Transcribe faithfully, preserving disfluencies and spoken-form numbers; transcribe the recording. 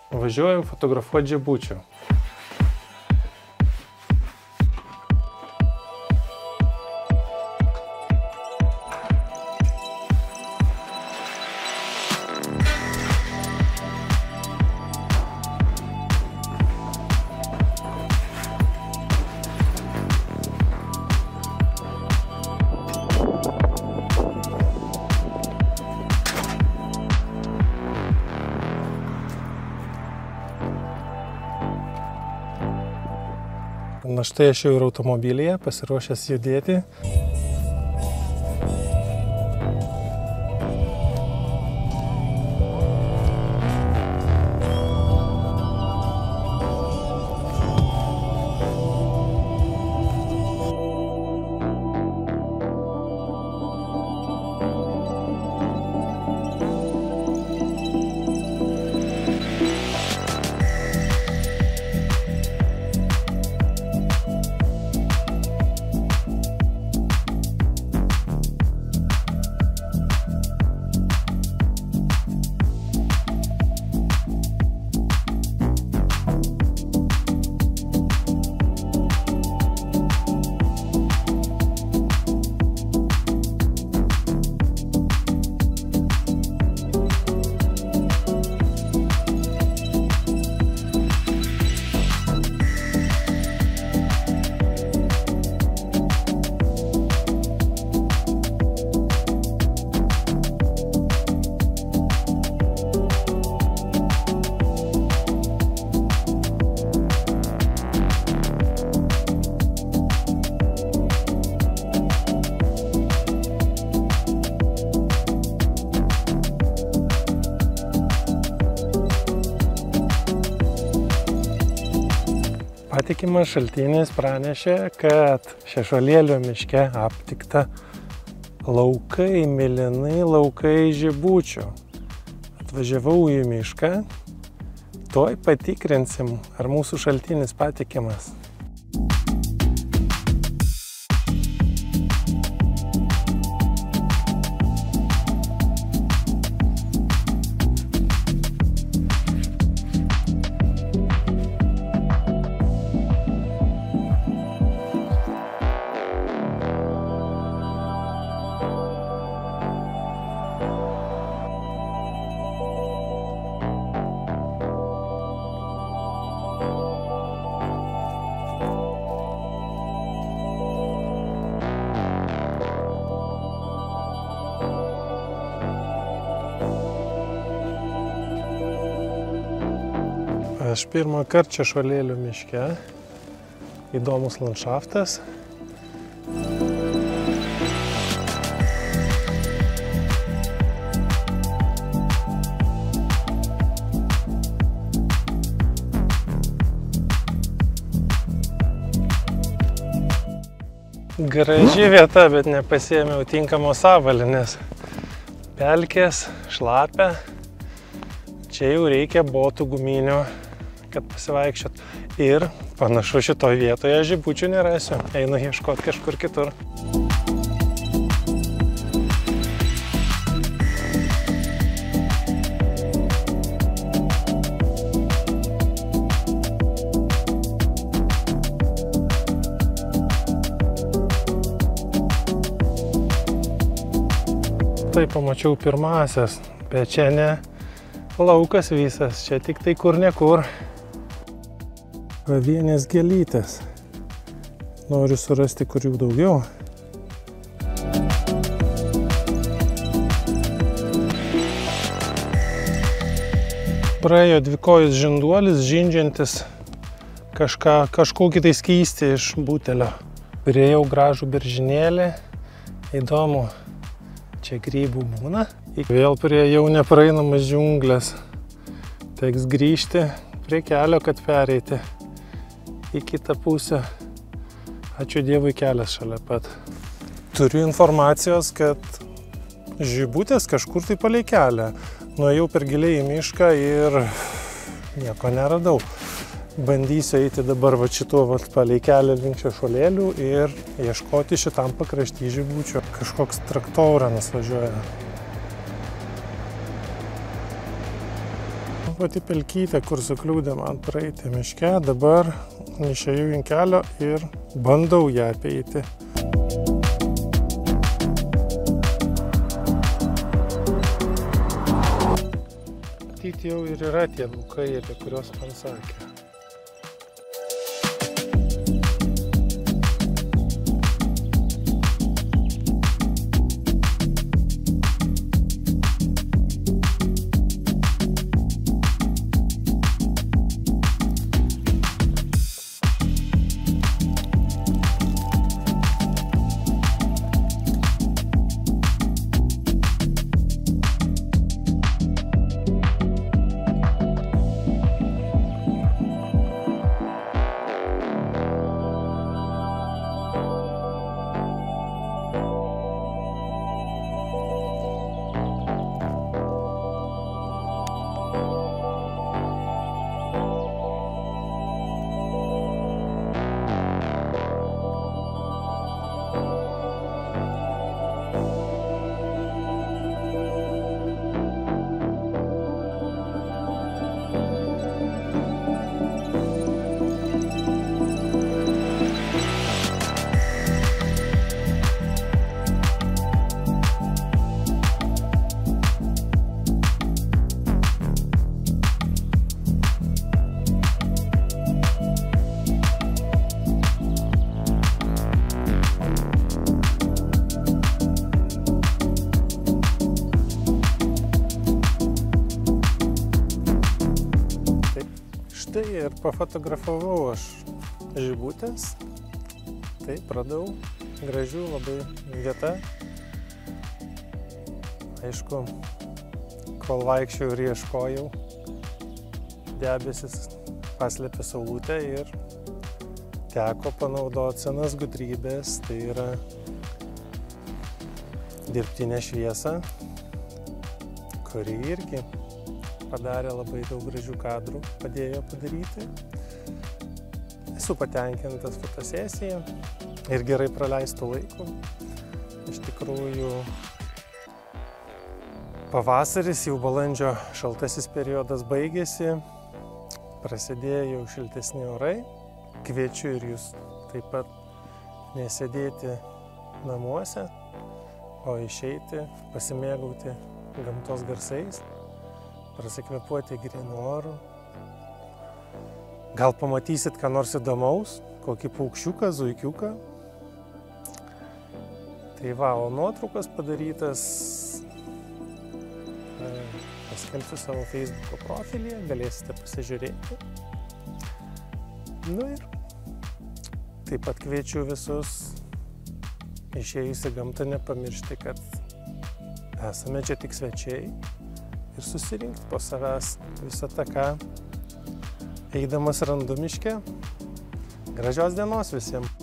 Važiuoju fotografuoti žibučių. Na štai aš jau ir automobilyje, pasiruošęs judėti. Patikimas šaltinis pranešė, kad Šešuolėlio miške aptikta laukai, mėlynai laukai žibučių. Atvažiavau į mišką, toj patikrinsim, ar mūsų šaltinis patikimas. Aš pirmą kartą Šešuolėlio miške. Įdomus landšaftas. Graži vieta, bet nepasiėmiau tinkamos avalynės. Pelkės, šlapia. Čia jau reikia botų guminių, kad pasivaikščiot. Ir panašu šitoje vietoje žibučių nerasiu. Einu ieškoti kažkur kitur. Tai pamačiau pirmasias, bet čia ne laukas visas, čia tik tai kur ne kur. Pavienės gėlytės. Noriu surasti, kur jų daugiau. Praėjo dvikojus žinduolis, žindžiantis kažką, kažkokį tai skystį iš butelio. Priėjau gražų beržinėlį. Įdomu, čia grybų būna. Vėl priėjau nepraeinamas džiunglės. Teks grįžti prie kelio, kad pereiti į kitą pusę. Ačiū Dievui, kelias šalia pat. Turiu informacijos, kad žibutės kažkur tai palei kelią. Nuėjau per giliai į mišką ir nieko neradau. Bandysiu eiti dabar va šituo va palei kelią link Šešuolėlių ir ieškoti šitam pakrašty žibučių. Kažkoks traktoras važiuoja. pati pelkytė, kur sukliūdė man praeiti miške, dabar išėjau ant kelio ir bandau ją apeiti. Matyt, jau ir yra tie laukai, apie kuriuos man sakė. Štai ir pafotografavau aš žibutės. Taip, radau gražių labai vieta. Aišku, kol vaikščiau ir ieškojau, debesis paslėpė saulutę ir teko panaudoti senas gudrybės, tai yra dirbtinę šviesą, kuri irgi padarė labai daug gražių kadrų, padėjo padaryti. Esu patenkintas fotosesija ir gerai praleistų laikų. Iš tikrųjų, pavasaris, jau balandžio šaltasis periodas baigėsi, prasidėjo jau šiltesni orai. Kviečiu ir jūs taip pat nesėdėti namuose, o išeiti, pasimėgauti gamtos garsais, prasikvėpuoti grynu oru. Gal pamatysit ką nors įdomaus, kokį paukščiuką, zuikiuką. Tai va, o nuotraukas padarytas paskelbsiu savo Facebooko profilyje, galėsite pasižiūrėti. Nu ir taip pat kviečiu visus išėjus į gamtą nepamiršti, kad esame čia tik svečiai ir susirinkti po savęs visą tą, ką eidamas randu miške. Gražios dienos visiems!